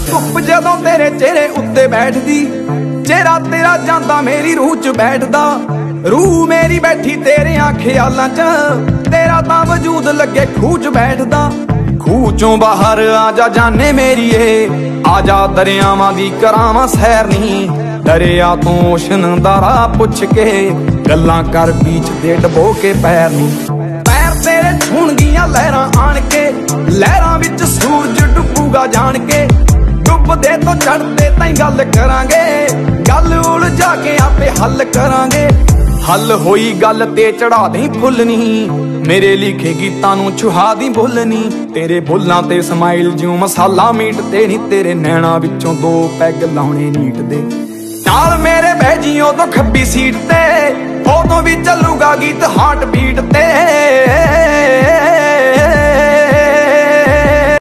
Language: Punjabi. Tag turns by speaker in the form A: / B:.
A: ਧੁੱਪ ਜਦੋਂ ਤੇਰੇ ਚਿਹਰੇ ਉੱਤੇ ਬੈਠਦੀ, ਚਿਹਰਾ ਤੇਰਾ ਜਾਂਦਾ ਮੇਰੀ ਰੂਹ 'ਚ ਬੈਠਦਾ। ਰੂਹ ਮੇਰੀ ਬੈਠੀ ਤੇਰਿਆਂ ਖਿਆਲਾਂ 'ਚ, ਤੇਰਾ ਤਾਂ ਵਜੂਦ ਲੱਗੇ ਖੂਹ 'ਚ ਬੈਠਦਾ। ਖੂਹ 'ਚੋਂ ਬਾਹਰ ਆ ਜਾ ਜਾਨੇ ਮੇਰੀਏ, ਆ ਜਾ ਦਰਿਆਵਾਂ ਦੀ ਕਰਾਵਾਂ ਸੈਰ ਨੀ। ਦਰਿਆ ਤੋਂ ਓਸ਼ਨ ਦਾ ਰਾਹ ਪੁੱਛ ਕੇ, ਗੱਲਾਂ ਕਰ ਬੀਚ ਦੇ ਡਬੋ ਕੇ ਪੈਰ ਨੀ। ਪੈਰ ਤੇਰੇ ਛੂਣਗੀਆਂ ਲਹਿਰਾਂ ਆਣ ਕੇ, ਲਹਿਰਾਂ ਵਿੱਚ ਸੂਰਜ ਡੁੱਬੂਗਾ ਜਾਣ ਕੇ। ਡੁੱਬਦੇ ਤੋਂ ਚੜ੍ਹਦੇ ਤਾਈਂ ਗੱਲ ਕਰਾਂਗੇ, ਗੱਲ ਉਲਝਾ ਕੇ ਆਪੇ ਹੱਲ ਕਰਾਂਗੇ। ਹੱਲ ਹੋਈ ਗੱਲ ਤੇ ਚੜਾ ਦੇਈਂ ਫੁੱਲ ਨੀ, ਮੇਰੇ ਲਿਖੇ ਗੀਤਾਂ ਨੂੰ ਛੁਹਾ ਦੀ ਬੁੱਲ ਨੀ। ਤੇਰੇ ਬੁੱਲਾਂ ਤੇ ਸਮਾਈਲ ਜਿਉਂ ਮਸਾਲਾ ਮੀਟ ਤੇ ਨੀ, ਤੇਰੇ ਨੈਣਾ ਵਿੱਚੋਂ 2 ਪੈਗ ਲਾਉਣੇ ਨੀਟ ਦੇ। ਨਾਲ ਮੇਰੇ ਬਹਿ ਜੀ ਉਦੋਂ ਖੱਬੀ ਸੀਟ ਤੇ, ਉਦੋਂ ਵੀ ਚੱਲੂਗਾ ਗੀਤ ਹਾਰਟ ਬੀਟ ਤੇ।